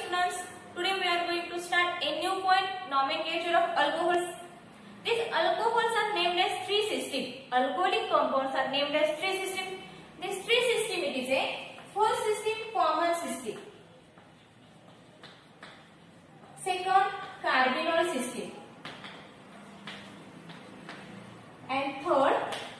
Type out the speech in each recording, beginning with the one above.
students, today we are going to start a new point, nomenclature of alcohols. These alcohols are named as three systems. Alcoholic compounds are named as three systems. This three system, it is a first system, common system. Second, carbonyl system. And third,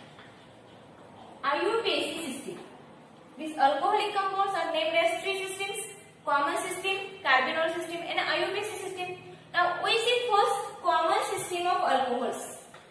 IUPAC system. These alcoholic compounds are named as three systems: common system, carbonyl system, and IUPAC system. Now we see first common system of alcohols.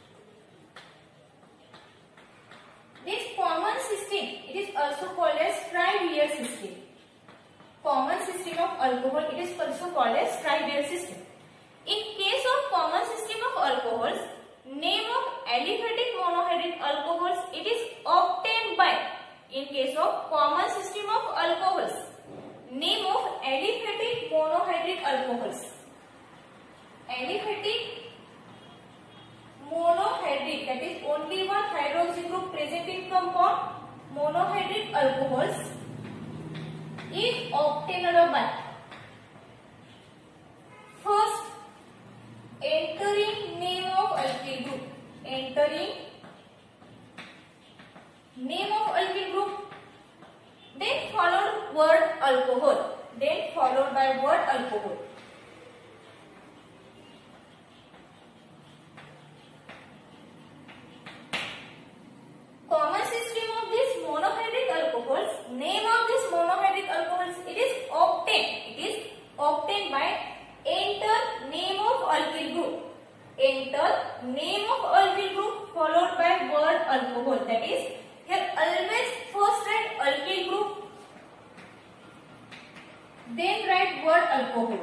This common system, it is also called as tri-layer system. Common system of alcohol, it is also called as tri-layer system. In case of common system of alcohols, name of aliphatic monohydrate alcohols, it is obtained by, in case of common system of alcohols, name of aliphatic monohydrate alcohols. Aliphatic monohydrate, that is only one hydroxy group present in compound, monohydrate alcohols is obtained by first entering name of alkyl group, entering name of alkyl group, then followed word alcohol, then followed by word alcohol. Common system of this monohydrate alcohols, name of this monohydrate alcohols, it is obtained by enter name of alkyl group, enter name of alkyl group followed by word alcohol. That is, here always first write alkyl group, then write word alcohol,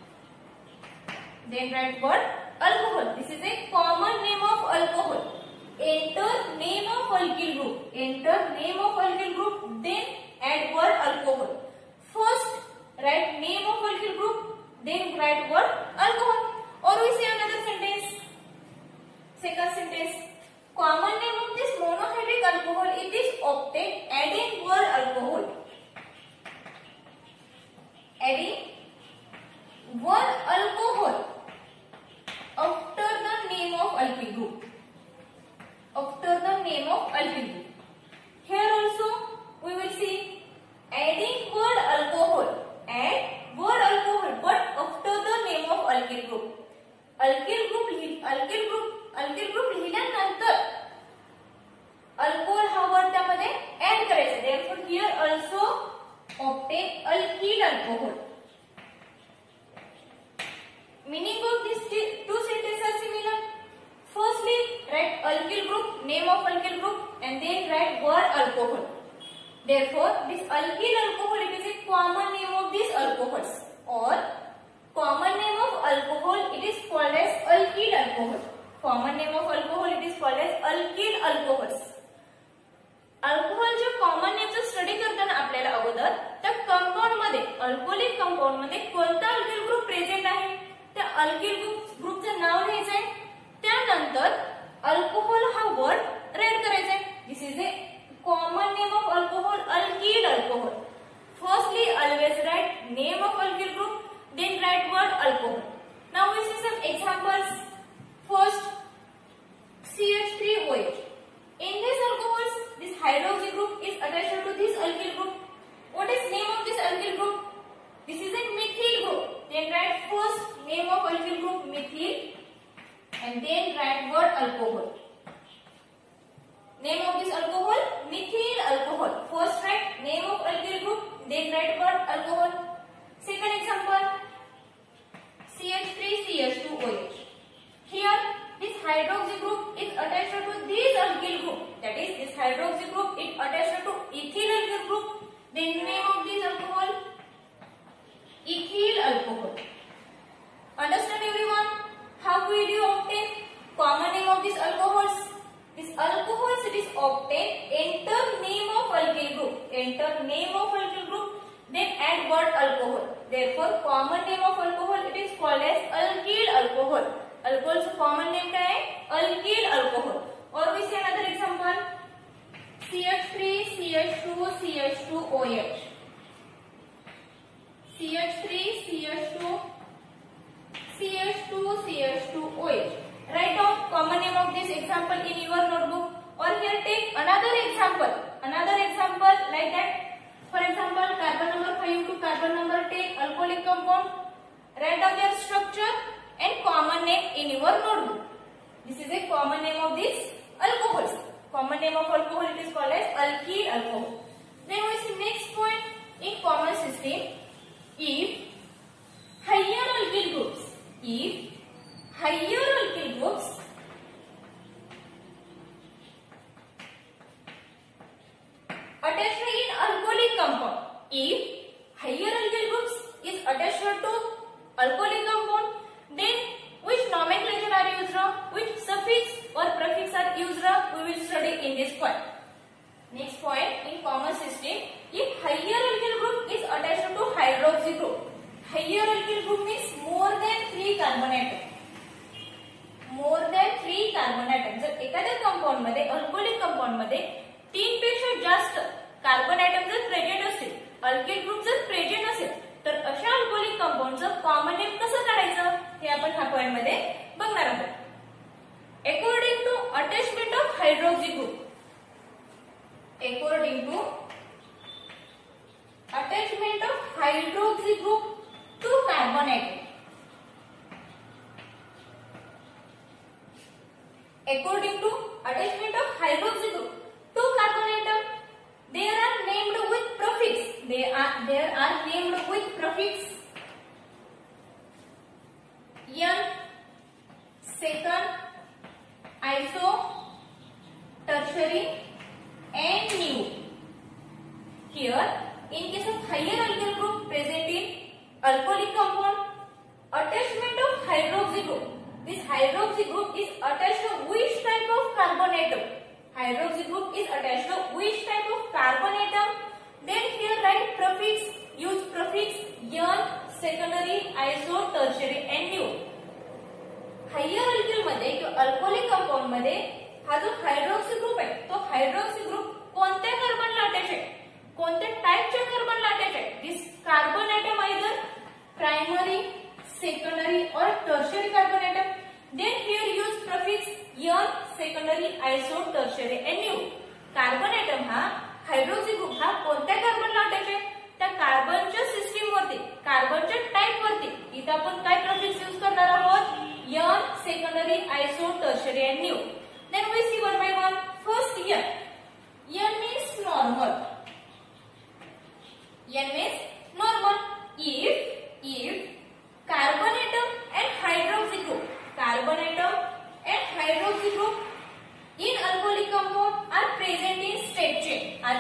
then write word alcohol. This is a common name of alcohol. Enter name of alkyl group, enter name of alkyl group, then add word alcohol. First write name of alkyl group, then write word alcohol. Or we see another sentence. Second sentence. Common name of this monohydrate alcohol, it is obtained adding word alcohol. Adding word alcohol after the name of alkyl group. After the name of alkyl group. Here also we will see adding word alcohol. Add word alcohol, but after the name of alkyl group. alkyl group लिहिल्यानंतर alcohol हा word त्यामध्ये add करायचा. therefore here also obtain alkyl alcohol. Meaning of these two sentences are similar. Firstly, write alkyl group, name of alkyl group, and then write word alcohol. Therefore, this alkyl alcohol, it is a common name of these alcohols, or common name of alcohol, it is called as alkyl alcohol. Common name of alcohol, it is called as alkyl alcohols. अल्कोहोलच्या common नेमचा study करताना आपल्याला अगोदर त्या compound मध्ये, alcoholic compound मध्ये कोणता alkyl group present आहे, त्या अल्किल ग्रुपचं नाव लिहायचं आहे. त्यानंतर अल्कोहोल हा वर्ड राईट करायचा आहे. This is a common name of alcohol, alkyl alcohol. Firstly, always write name of alkyl group, then write word alcohol. Now we see some examples. First, CH3OH. In this alcohols, this hydroxy group is attached to this alkyl group. What is name of this alkyl group? This is a methyl group. Then write first name of alkyl group, methyl, and then write word alcohol. Name of this alcohol, methyl alcohol. First write name of alkyl group, then write word alcohol. Second example, CH3CH2OH. Here this hydroxy group is attached to this alkyl group. That is, this hydroxy group is attached to ethyl alkyl group. Then name of this alcohol, ethyl alcohol. Understand everyone? How will you obtain common name of these alcohols? This alcohols, it is obtained, enter name of alkyl group, enter name of alkyl group, then add word alcohol. Therefore, common name of alcohol, it is called as alkyl alcohol. Alcohol's common name क्या है? alkyl alcohol. और we see another example, CH3 CH2 CH2OH. CH3 CH2, CH2, CH2OH. Write down common name of this example in your notebook, or here take another example like that. For example, carbon number 5 to carbon number 10 alcoholic compound. Write down their structure and common name in your notebook. This is a common name of this alcohol. Common name of alcohol, it is called as alkyl alcohol. Then we see next point in common system. If higher alkyl groups attached in alcoholic compound, if higher alkyl groups is attached to alcoholic compound, then which nomenclature are used, which suffix or prefix are used, we will study in this point. Next point in common system, if higher alkyl group is attached to hydroxy group, higher alkyl group means more than 3 carbon atom. जर एखाद्या compound मध्ये alcoholic compound मध्ये 3 पेक्षा जास्त carbon atom जर present असतील, alkyl group जर present असेल, तर अशा अल्कोहोलिक कंपाउंडचं कॉमन नेम कसं काढायचं हे आपण ह्या पॉइंट मध्ये बघणार आहोत. According to attachment of hydroxy group, according to attachment of hydroxy group to carbon atom, according to attachment of hydroxy group to carbon atom, they are named with prefix, they are named with prefix n, second, iso, tertiary and new. Here, in case of higher alkyl group present in alcoholic compound, attachment of hydroxy group. This hydroxy group is attached to which type of carbon atom? Hydroxy group is attached to which type of carbon atom? Then here write prefix, use prefix n, secondary, iso, tertiary and new. Higher alkyl मध्ये किंवा alcoholic compound मध्ये हा जो hydroxy group आहे, तो hydroxy group कोणत्या कार्बनला attach आहे, कोणत्या टाइपच्या कार्बनला अटॅच आहे? This carbon atom either primary, secondary और tertiary carbon atom. Then here use prefix n, secondary, iso, tertiary and neo. Carbon atom हा हायड्रोक्सी ग्रुप हा कोणत्या कार्बनला अटॅच आहे? त्या कार्बनच्या सिस्टीम वरती, कार्बनच्या टाइप वरती इथे आपण काय प्रीफिक्स यूज करणार आहोत? n, secondary, iso, tertiary and neo. Then we see one by one. First N. N means normal. N means normal. If carbon atom and hydroxy group, in alcoholic compound are present in straight chain,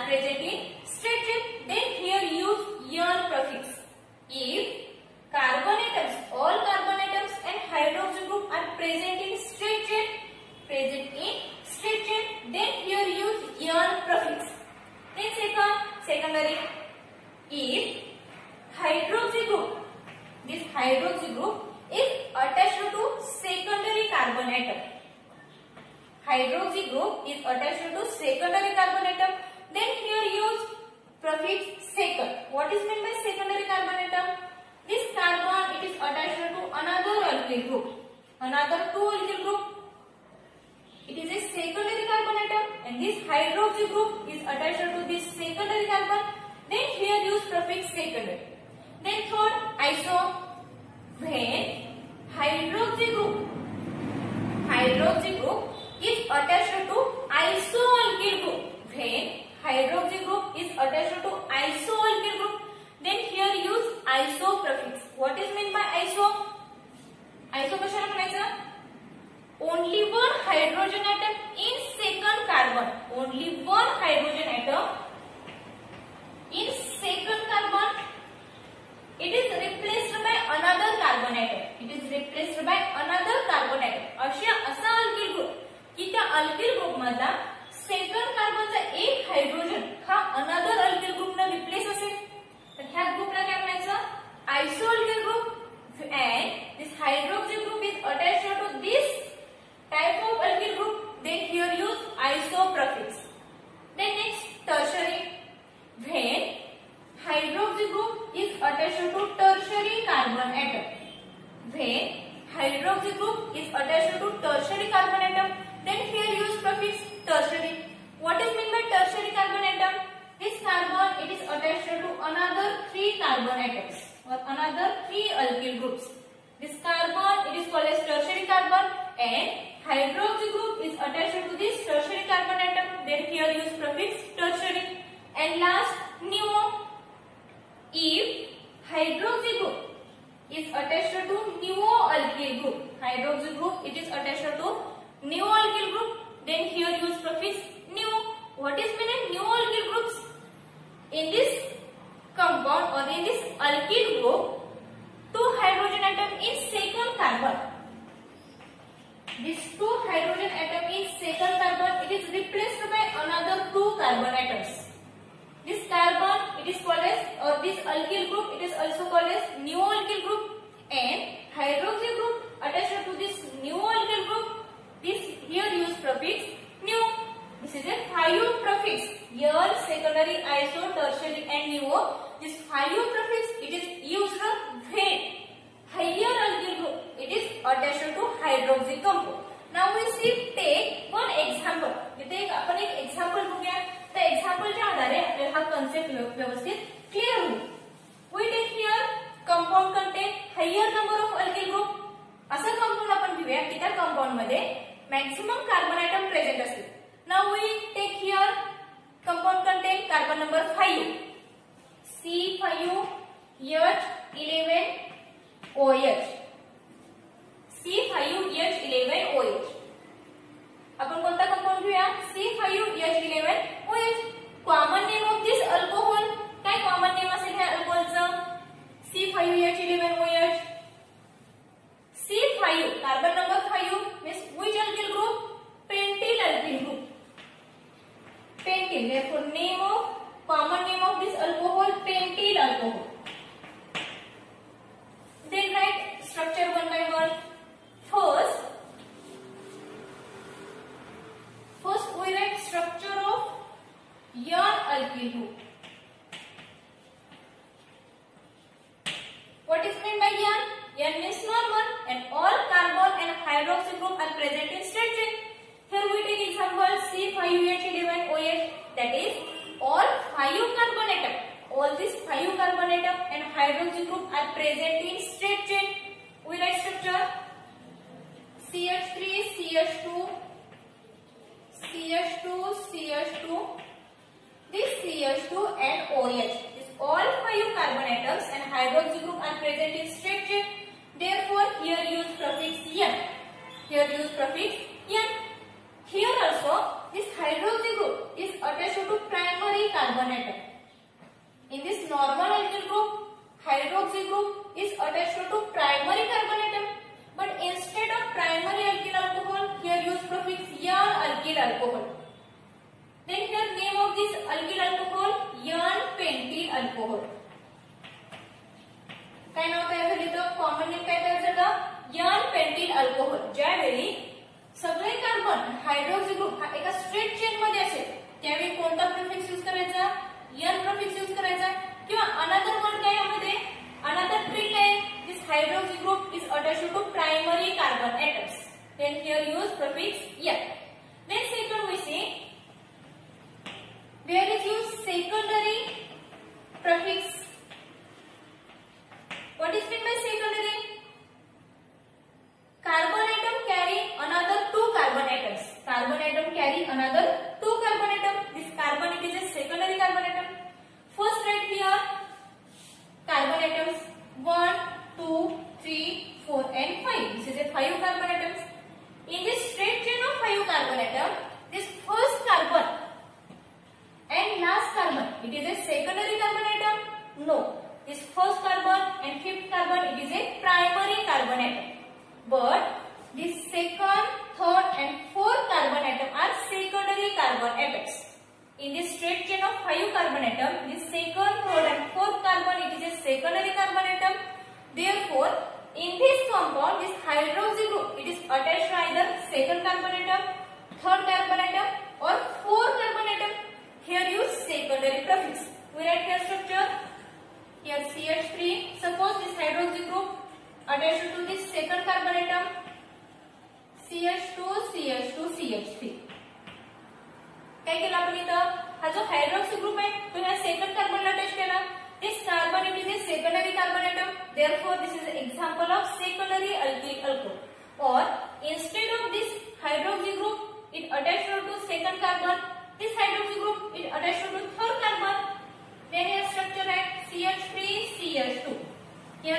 then here use N prefix. If carbon atoms, all carbon atoms and hydroxy group are present in straight chain, then here use n prefix. Then secondary, if hydroxy group, this hydroxy group is attached to secondary carbon atom, then here use prefix second. What is meant by secondary carbon atom? This carbon, it is attached to another alkyl group, another 2 alkyl group. It is a secondary carbon atom, and this hydroxy group is attached to this secondary carbon. Then here use prefix secondary. Then third, iso. When hydroxy group is attached to isoalkyl group. When hydroxy group is attached to isoalkyl group, then here use iso prefix. What is meant by iso? Iso कशाला म्हणायचं? Only one hydrogen atom in second carbon. Only one hydrogen atom in second carbon. It is replaced by another carbon atom. असा alkyl group की त्या alkyl group मधला second carbonचा एक hydrogen हा another alkyl group ने replace असेल, तर ह्या ग्रुपला काय म्हणायचं? Isoalkyl group. And this hydroxy group is attached to this type of alkyl group, then here use iso prefix. Then next, tertiary. When hydroxy group is attached to tertiary carbon carbon atom. When hydroxy group is attached to tertiary carbon atom, then here use prefix tertiary. What is meant by tertiary carbon atom? This carbon it is attached to another 3 carbon atoms or another 3 alkyl groups. This carbon it is called as tertiary carbon, and hydroxy group is attached to this tertiary carbon atom. Then here use prefix tertiary. And last, neo. If hydroxy group is attached to neo-alkyl group, hydroxy group it is attached to neo-alkyl group, then here use prefix neo. What is meaning neo-alkyl groups? In this compound or in this alkyl group, 2 hydrogen atom in second carbon. This 2 hydrogen atom in second carbon it is replaced by another 2 carbon atoms. This carbon it is called as, or this alkyl group it is also called as neo-alkyl group, and hydroxy group attached to this neo-alkyl group, this here use prefix neo. This is a 5 prefix. Here secondary, iso, tertiary and neo. This 5 prefix it is used when higher alkyl group it is attached to hydroxy compound. Now we see take one example. इथे एक आपण एक example बघूया. त्या एक्झाम्पलच्या आधारे आपल्याला हा concept व्यवस्थित क्लिअर होईल. We take here compound contain higher number of alkyl group. असं कंपाऊंड आपण घेऊया की त्या कंपाऊंड मध्ये मॅक्सिमम कार्बन ॲटम प्रेझेंट असतील. Now we take here compound contain carbon number 5, C5H11OH. C5H11OH. आपण कोणता कंपाऊंड घेऊया? C5H11OH. Common name of this alcohol, काय कॉमन नेम असेल ह्या अल्कोहोलचं? C5H11OH. C5 carbon number 5 means which alkyl group? Pentyl alkyl group. Pentyl, therefore name of common name of this alcohol pentyl alcohol. Then write structure one by one. First we write structure of yarn alkyl group. What is meant by yarn? Yarn means normal, and all carbon and hydroxy group are present in straight chain. Here we take example C5H11OH, that is all 5 carbon atom. All these 5 carbon atom and hydroxy group are present in straight chain. We write structure CH3, CH2, CH2, CH2, this CH2 and OH. This all 5 carbon atoms and hydroxy group are present in straight chain. Therefore, here use prefix N. Here use prefix N. Here also, this hydroxy group is attached to primary carbon atom. In this normal alkyl group, hydroxy group is attached to primary carbon atom. But instead of primary alkyl alcohol, here use prefix yarn alkyl alcohol. Then here name of this alkyl alcohol yarn pentyl alcohol. काय नाव तयार झाले तर common name काय तयार झालं? yarn pentyl alcohol. ज्यावेळी सगळे carbon hydroxy group हा एका स्ट्रेट चेन मध्ये असेल त्यावेळी कोणता प्रिफिक्स यूज करायचा? n प्रिफिक्स यूज करायचा. किंवा अनदर वर्ड काय यामध्ये अनदर ट्रिक आहे. This hydroxy group is attached to primary carbon atoms. Then here use prefix n. Then second we see where is used secondary prefix. What is meant by secondary? Carbon atom carry another 2 carbon atoms. Carbon atom carry another 2 carbon atom. This carbon it is a secondary carbon atom. First write here carbon atoms 1, 2, 3, 4 and 5. This is a 5 carbon atoms. In this straight chain of 5 carbon atom, this first carbon and last carbon it is a secondary carbon atom? No. This first carbon and fifth carbon it is a primary carbon atom. But this second, third and fourth carbon atom are secondary carbon atoms. In this straight chain of 5 carbon atom, this second, third and fourth carbon it is a secondary carbon atom. Therefore, in this compound, this hydroxy group it is attached to either second carbon atom, third carbon atom or fourth carbon atom. Here use secondary prefix. We write here structure. Here CH3. Suppose this hydroxy group attached to this second carbon atom, CH2 CH2 CH3. काय केलं आपण इथं, हा जो hydroxy group आहे तो या second कार्बनला अटॅच केला. This carbon it is a secondary carbon atom, therefore this is an example of secondary alkyl alcohol. Or instead of this hydroxy group it attached to second carbon, this hydroxy group it attached to third carbon. Then here structure है CH3 CH2, here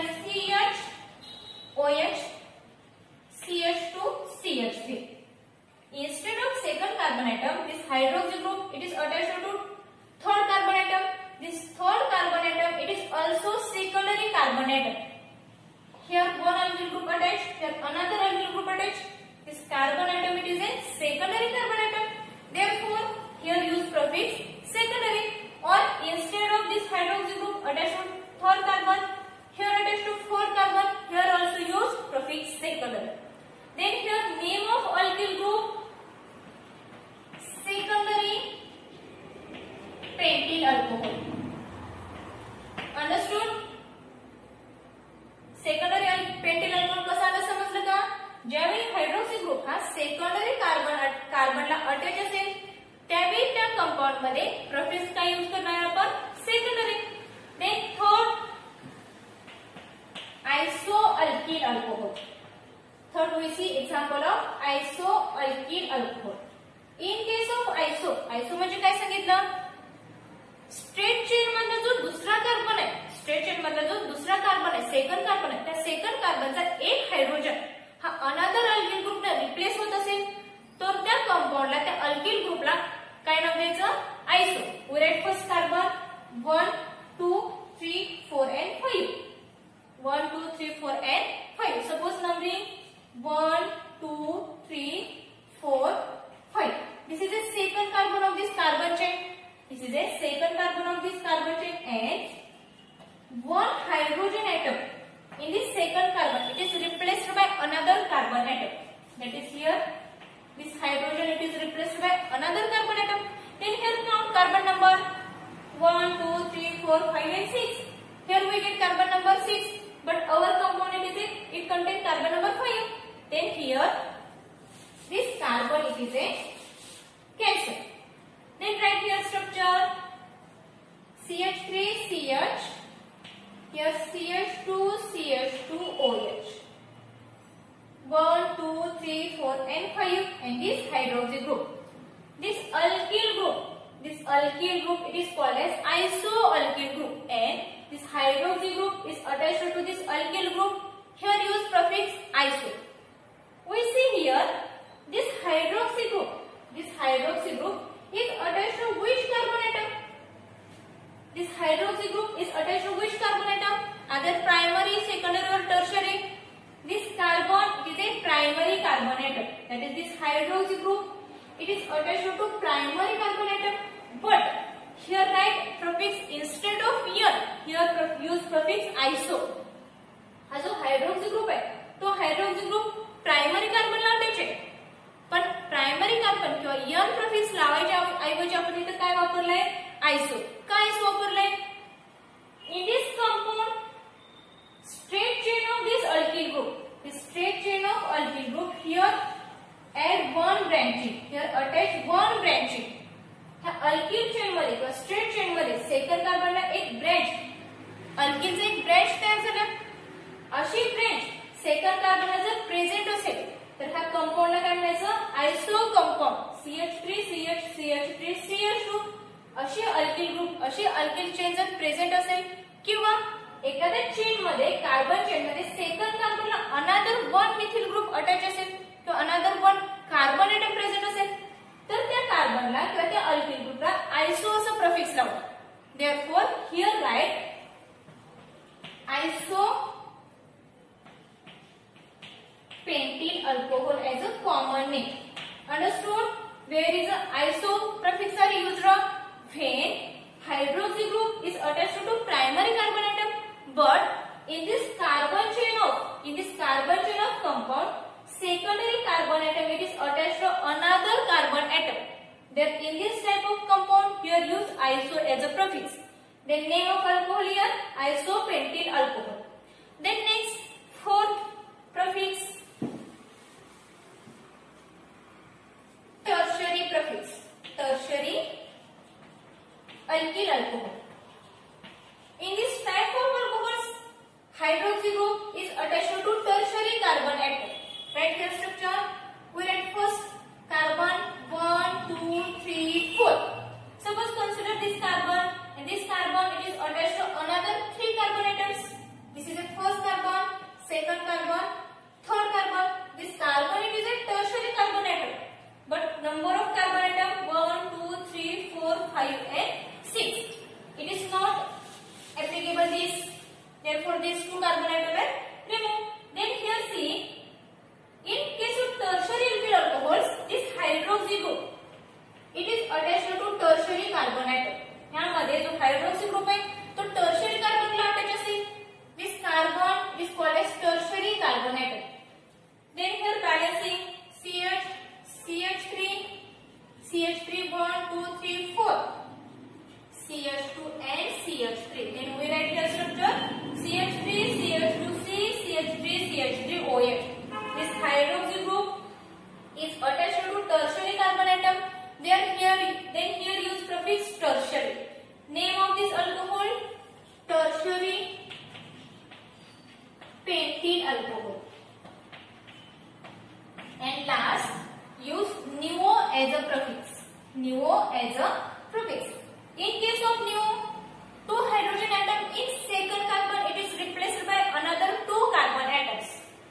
CHOH CH2 CH3. Instead of second carbon atom, this hydroxy group it is attached to third carbon atom. This third carbon atom it is also secondary carbon atom. Here one alkyl group attached, here another alkyl group attached. This carbon atom it is a secondary carbon atom. Therefore here use prefix secondary. Or instead of this hydroxy group attached to third carbon, here attached to fourth carbon, here also use prefix secondary. Then here name of alkyl group secondary pentyl alcohol. Understood? Secondary pentyl alcohol कसा आला समजलं का? ज्यावेळी hydroxy group हा secondary कार्बनला attach असेल त्यावेळी त्या कंपाउंड मध्ये प्रोफिक्स काय यूज करणार आपण, secondary. Then third isoalkyl alcohol. Third we see example of isoalkyl alcohol. In case of iso म्हणजे काय सांगितलं, स्ट्रेट चेन मधला जो दुसरा कार्बन आहे, स्ट्रेट चेन मधला जो दुसरा कार्बन आहे, सेकंड कार्बन आहे, त्या सेकंड कार्बनचा एक हायड्रोजन हा अनदर अल्किल ग्रुपने रिप्लेस होत असेल तर त्या कंपाउंडला, त्या अल्किल ग्रुपला काय नाव द्यायचं, iso. We write first carbon 1 2 3 4 and 5. 1 2 3 4 and 5. Suppose numbering 1 2 3 4 5. This is a second carbon of this carbon chain. This is a second carbon of this carbon chain and one hydrogen atom in this second carbon it is replaced by another carbon atom. That is here this hydrogen it is replaced by another carbon atom. Then here count carbon number 1 2 3 4 5 and 6. Here we get carbon number 6, but our component is it contains carbon number 5. Then here this carbon it is a cancer. Then write here structure CH3CH, here CH2 CH2OH. 1 2 3 4 and 5 and this hydroxy group. This alkyl group it is called as isoalkyl group and this hydroxy group is attached to this alkyl group. Here use prefix iso. We see here this hydroxy group is attached to which carbon atom? This hydroxy group is attached to which carbon atom? Either primary, secondary or tertiary. This carbon is a primary carbon atom. That is this hydroxy group it is attached to primary carbon atom. But here write prefix instead of n. Here use prefix iso. हा जो hydroxy group आहे तो hydroxy group primary कार्बनला attach आहे. पण primary carbon किंवा n prefix लावायच्या ऐवजी आपण इथे काय वापरलंय, आयसो. काय आयसो वापरलंय? In this compound straight chain of this alkyl group, this straight chain of alkyl group here add one branching, here attach one branching. ह्या alkyl chain मध्ये किंवा straight chain मध्ये सेकंड कार्बनला एक ब्रँच, अल्किलचा एक branch तयार झाला. अशी ब्रँच सेकंड कार्बनला जर प्रेझेंट असेल तर ह्या कंपाउंडला काय म्हणायचं, आयसो कंपाउंड. CH3CH CH3 CH2 अशी अल्किल ग्रुप, अशी अल्किल चेन जर प्रेझेंट असेल किंवा एखाद्या चेन मध्ये, कार्बन चेन मध्ये सेकंड कार्बनला another one methyl group attach असेल किंवा another one carbon atom present असेल तर त्या कार्बनला किंवा त्या अल्किल ग्रुपला आयसो असं प्रिफिक्स लावू. Therefore here write iso pentyl alcohol as a common name. Understood? Where is the iso prefix are used when hydroxy group is attached to primary carbon atom, but in this carbon chain of compound secondary carbon atom it is attached to another carbon atom. Then in this type of compound here use iso as a prefix. Then name of alcohol here isopentyl alcohol. Then next fourth carbon atom are removed. Then here see, in case of tertiary alkyl alcohols, this hydroxy group, it is attached to tertiary carbon atom. यामध्ये जो hydroxy group आहे तो tertiary कार्बनला attach असेल. This carbon is called as tertiary carbon atom. Then here balancing CH, CH3, CH3 bond 2, 3, 4, CH2 and CH3. Then we write here structure CH3, CH2C, CH3, CH3OH. This hydroxy group is attached to tertiary carbon atom. Then here use prefix tertiary. Name of this alcohol tertiary pentyl alcohol. And last use nuo as a prefix. Nuo as a prefix. In case of nuo, 2 hydrogen atom in second carbon, it is replaced by another 2 carbon atoms.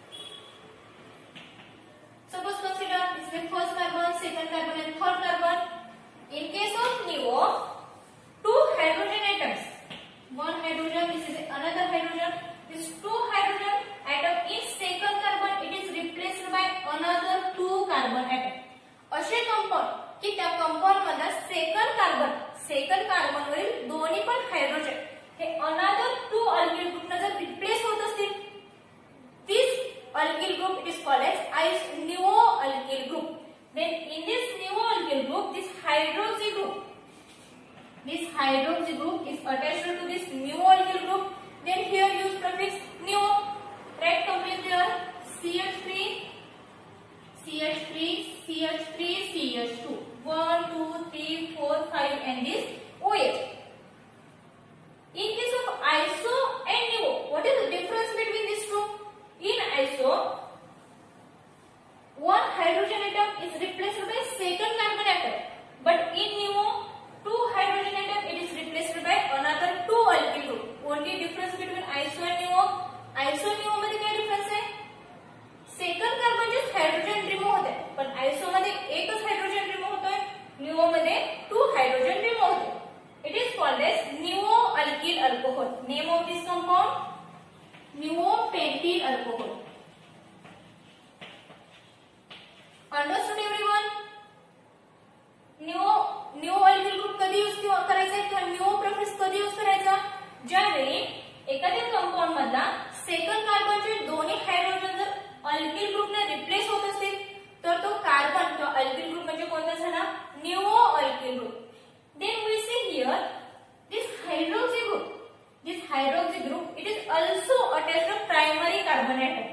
Suppose consider this is the first carbon, second carbon and third carbon. In case of nuo, 2 hydrogen atoms, 1 hydrogen, this is another hydrogen. This 2 hydrogen atom in second carbon, it is replaced by another 2 carbon atom. असे compound की त्या compound मध्ये second carbon वरील दोन्ही पण hydrogen हे another 2 alkyl group ने जर रिप्लेस होत असतील, this alkyl group it is called as nuo alkyl group. Then in this nuo alkyl group, this hydroxy group is attached to this nuo alkyl group. Then here use prefix nuo. Write complete there CH3, CH3, CH3, CH2. 1, 2, 3, 4, 5 and this OH. In case of iso and nuo, what is the difference between these two? In iso, 1 hydrogen atom is replaced by second carbon atom, but in nuo, 2 hydrogen atom it is replaced by another 2 alkyl group. Only difference between iso and nuo. Iso and nuo मध्ये काय difference आहे? Second कार्बनचे hydrogen remove होते, पण आयसो मध्ये एकच hydrogen remove होतोय, neo मध्ये 2 hydrogen remove होते. It is called as nuo alkyl alcohol. Name of this compound nuo pentyl alcohol. Understood everyone? nuo alkyl group कधी यूज करायचा किंवा nuo प्रेफिक्स कधी यूज करायचा? ज्यावेळी एखाद्या कंपाउंड मधला सेकंड कार्बनचे दोन्ही हायड्रोजन जर अल्किल ग्रुप ने रिप्लेस होत असतील तर तो कार्बन किंवा अल्किल ग्रुप म्हणजे कोणता झाला? nuo alkyl group. Then we see here this hydroxy group it is also attached to primary carbon atom.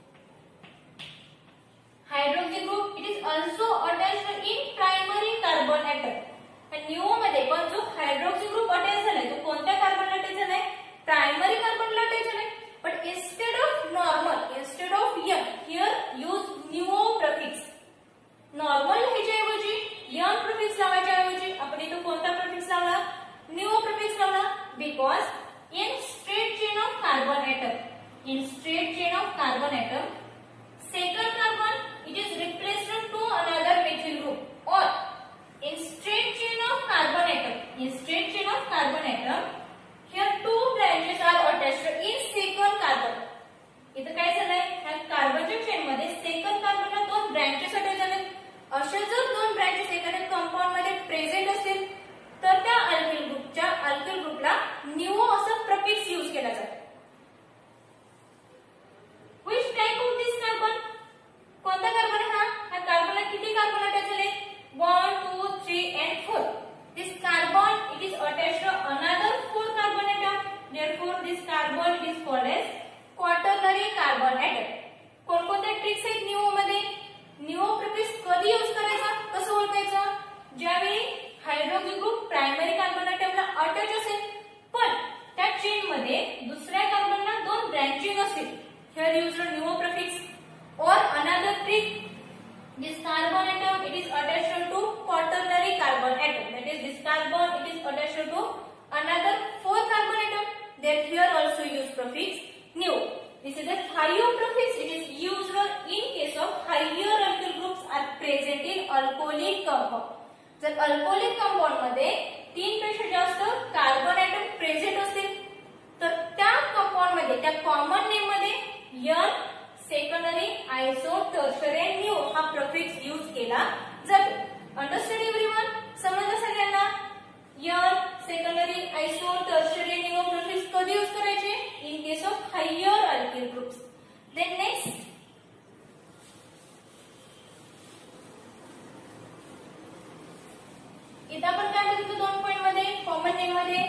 Hydroxy group it is also attached in primary carbon atom. आणि nuo मध्ये पण जो hydroxy group attach झालाय तो कोणत्या कार्बनला attach झालाय? Primary कार्बनला अटॅच झालाय. But instead of normal, instead of n, here use nuo prefix. Normal ह्याच्याऐवजी n prefix लावायच्या ऐवजी आपण इथे कोणता prefix लावला? nuo prefix लावला. Because in straight chain of carbon atom, second carbon it is replaced to another methyl group. Or in straight chain of carbon atom, here 2 branches are attached in second carbon. इथे काय झालंय? ह्या कार्बनच्या chain मध्ये second कार्बनला 2 branches attach झालेत. अशा जर 2 ब्रांचेस एखाद्या कंपाउंड मध्ये प्रेझेंट असतील तर त्या अल्किल ग्रुपला nuo असं प्रेफिक्स यूज केला जातो. Which type of this carbon? कोणता कार्बन हा? ह्या कार्बनला किती कार्बन अटॅच झाले? 1, 2, 3 and 4. This carbon it is attached to another 4 carbon atom. Therefore this carbon is called as quaternary carbon atom. कोणकोणत्या ट्रिक्स आहेत nuo मध्ये? nuo प्रेफिक्स कधी use करायचा? कसं ओळखायचं? ज्यावेळी हायड्रोक्सी ग्रुप प्रायमरी कार्बन अटॅमला अटॅच असेल पण त्या चेन मध्ये दुसऱ्या कार्बनला 2 ब्रांचिंग असेल. Here use the nuo prefix. Or another trick, this carbon atom it is attached to quaternary carbon atom. That is this carbon it is attached to another 4 carbon atom. There here also use prefix nuo. This is a thio prefix. It is used in case of higher alkyl groups are present in alcoholic compound. जर alcoholic compound मध्ये 3 पेक्षा जास्त carbon atom present असतील तर त्या compound मध्ये त्या common name मध्ये N secondary iso tertiary neo हा प्रिफिक्स यूज केला जातो। Understand everyone? समजलं सगळ्यांना? N secondary iso tertiary neo prefix कधी यूज करायचे? In case of higher alkyl groups. Then next इथं आपण काय बघितलं 2 पॉइंट मध्ये कॉमन नेम मध्ये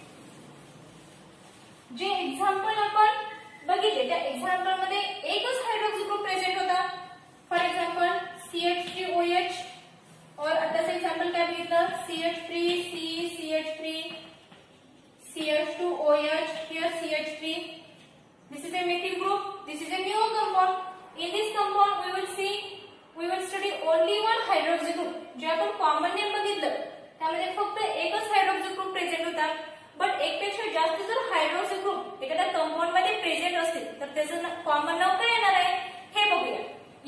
जे एक्झाम्पल आपण बघितले त्या एक्झाम्पल मध्ये एकच हायड्रोक्सी ग्रुप प्रेझेंट होता। फॉर एक्झाम्पल CH3OH और आताच एक्झाम्पल काय बघितलं CH3C CH3 CH2OH here CH3 this is a methyl group, this is a new compound. In this compound we will study only one hydroxy group. जे आपण common name बघितलं त्यामध्ये फक्त एकच hydroxy group present होता, but एकपेक्षा जास्त जर hydroxy group एखाद्या कंपाऊंड मध्ये प्रेझेंट असतील तर त्याचं कॉमन नाव काय येणार आहे हे बघूया।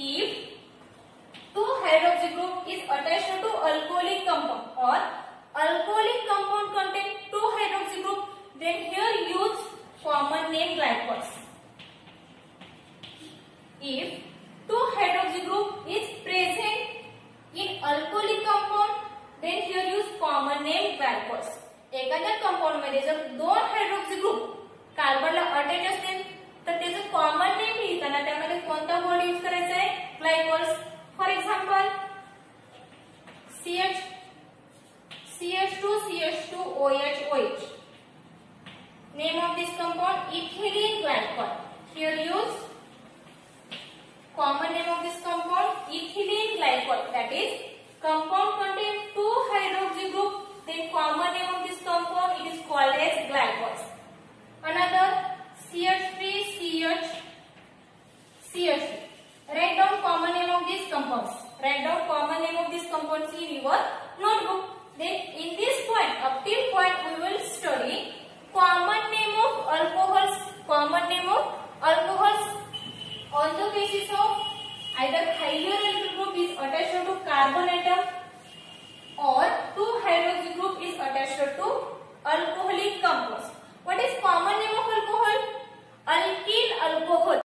If two hydroxy group is attached to alcoholic compound और alcoholic compound contain two hydroxy group then here use common name glycols. If two hydroxy group is present in alcoholic compound then here use common name glycols। एखाद्या compound मध्ये जर 2 hydroxy group कार्बनला attach असतील तर त्याचं common name लिहिताना त्यामध्ये कोणता word use करायचा आहे? Glycols. For example CH2CH2OH name of this compound ethylene glycol. Here use common name of this compound ethylene glycol, that is compound contain 2 hydroxy group, then common name of this compound it is called as glycols। another CH3CH write down common name of these compounds, write down common name of these compounds in your notebook। then in this point up till point we will study common name of alcohols, common name of alcohols on the basis of either higher alkyl group is attached to carbon